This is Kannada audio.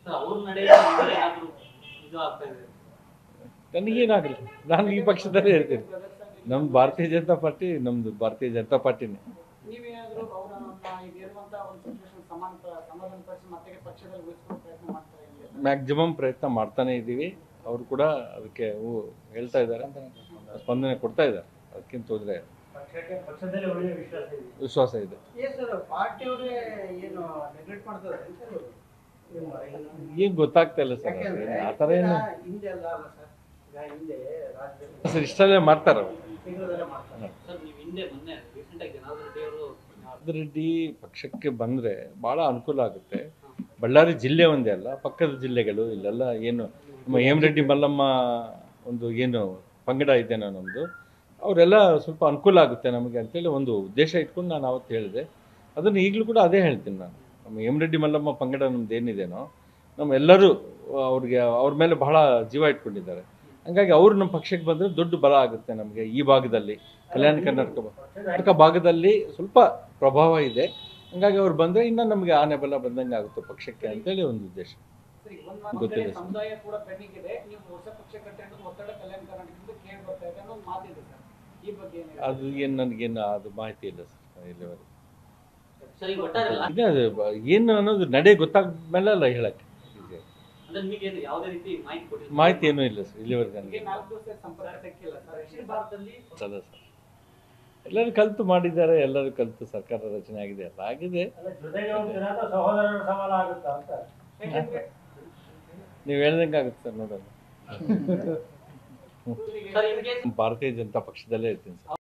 ಅವ್ರ ನಡೆಯಲ್ಲಿ ಇದು ಆಗ್ತಾ ಇದೆ. ನನಗೇನಾಗಲಿ, ನಾನು ಈ ಪಕ್ಷದಲ್ಲೇ ಇರ್ತೀನಿ. ನಮ್ದು ಭಾರತೀಯ ಜನತಾ ಪಾರ್ಟಿ, ನಮ್ದು ಭಾರತೀಯ ಜನತಾ ಪಾರ್ಟಿನೇ. ನೀವೇನಾದರೂ ಅವರನ್ನ ಈಗ ಇರುವಂತ ಒಂದು ಸಿಚುವೇಶನ್ ಸಮಾಧಾನಪಡಿಸಿ ಮತ್ತೆ ಪಕ್ಷದಲ್ಲಿ ಉಳಿಸ್ಕೊಳ್ಳೋ ಪ್ರಯತ್ನ ಮಾಡ್ತಾ ಇದ್ದೀರಾ? ಮ್ಯಾಕ್ಸಿಮಮ್ ಪ್ರಯತ್ನ ಮಾಡ್ತಾನೆ ಇದ್ದೀವಿ. ಅವರು ಕೂಡ ಅದಕ್ಕೆ ಹೇಳ್ತಾ ಇದ್ದಾರೆ, ಸ್ಪಂದನೆ ಕೊಡ್ತಾ ಇದ್ದಾರೆ. ಅದಕ್ಕಿಂತ ತೊಂದರೆ ಪಕ್ಷದಲ್ಲಿ ಒಳ್ಳೆಯ ವಿಶ್ವಾಸ ಇದೆ. ಏನು ಗೊತ್ತಾಗ್ತಾ ಇಲ್ಲ ಸರ್, ಆ ಥರ ಏನು ಸರ್ ಇಷ್ಟಲ್ಲೇ ಮಾಡ್ತಾರೆ ಅವರು. ಜನಾರ್ದನ್ ರೆಡ್ಡಿ ಪಕ್ಷಕ್ಕೆ ಬಂದರೆ ಭಾಳ ಅನುಕೂಲ ಆಗುತ್ತೆ. ಬಳ್ಳಾರಿ ಜಿಲ್ಲೆ ಒಂದೇ ಅಲ್ಲ, ಪಕ್ಕದ ಜಿಲ್ಲೆಗಳು ಇಲ್ಲೆಲ್ಲ ಏನು ನಮ್ಮ ಹೇಮರೆಡ್ಡಿ ಮಲ್ಲಮ್ಮ ಒಂದು ಏನು ಪಂಗಡ ಇದೆನೋ ನಮ್ಮದು, ಅವರೆಲ್ಲ ಸ್ವಲ್ಪ ಅನುಕೂಲ ಆಗುತ್ತೆ ನಮಗೆ ಅಂತೇಳಿ ಒಂದು ಉದ್ದೇಶ ಇಟ್ಕೊಂಡು ನಾನು ಅವತ್ತು ಹೇಳಿದೆ. ಅದನ್ನು ಈಗಲೂ ಕೂಡ ಅದೇ ಹೇಳ್ತೀನಿ ನಾನು. ನಮ್ಮ ಹೇಮರೆಡ್ಡಿ ಮಲ್ಲಮ್ಮ ಪಂಗಡ ನಮ್ದು ಏನಿದೆನೋ, ನಮ್ಮೆಲ್ಲರೂ ಅವ್ರಿಗೆ ಅವ್ರ ಮೇಲೆ ಬಹಳ ಜೀವ ಇಟ್ಕೊಂಡಿದ್ದಾರೆ. ಹಂಗಾಗಿ ಅವರು ನಮ್ಮ ಪಕ್ಷಕ್ಕೆ ಬಂದರೆ ದೊಡ್ಡ ಬಲ ಆಗುತ್ತೆ ನಮಗೆ. ಈ ಭಾಗದಲ್ಲಿ ಕಲ್ಯಾಣ ಕರ್ನಾಟಕ ಭಾಗದಲ್ಲಿ ಸ್ವಲ್ಪ ಪ್ರಭಾವ ಇದೆ. ಹಂಗಾಗಿ ಅವ್ರು ಬಂದರೆ ಇನ್ನೂ ನಮಗೆ ಆನೆ ಬಲ ಬಂದಂಗೆ ಆಗುತ್ತೆ ಪಕ್ಷಕ್ಕೆ ಅಂತೇಳಿ ಒಂದು ಉದ್ದೇಶ. ಗೊತ್ತಿಲ್ಲ ಸರ್, ಅದು ಏನು ನನಗೇನು ಅದು ಮಾಹಿತಿ ಇಲ್ಲ ಸರ್ ಇಲ್ಲಿವರೆಗೆ. ಏನು ಅನ್ನೋದು ನಡೆ ಗೊತ್ತಾದ್ಮೇಲೆ ಅಲ್ಲ ಹೇಳಕ್ಕೆ. ಮಾಹಿತಿ ಏನೂ ಇಲ್ಲ ಸರ್ ಇಲ್ಲಿವರೆಗೆ ನನಗೆ. ಅಲ್ಲ ಸರ್, ಎಲ್ಲರೂ ಕಲಿತು ಮಾಡಿದ್ದಾರೆ, ಎಲ್ಲರೂ ಕಲಿತು ಸರ್ಕಾರ ರಚನೆ ಆಗಿದೆ, ಎಲ್ಲ ಆಗಿದೆ. ನೀವು ಹೇಳ್ದಂಗೆ ಆಗುತ್ತೆ ಸರ್, ನೋಡೋಣ. ಭಾರತೀಯ ಜನತಾ ಪಕ್ಷದಲ್ಲೇ ಇರ್ತೀನಿ ಸರ್.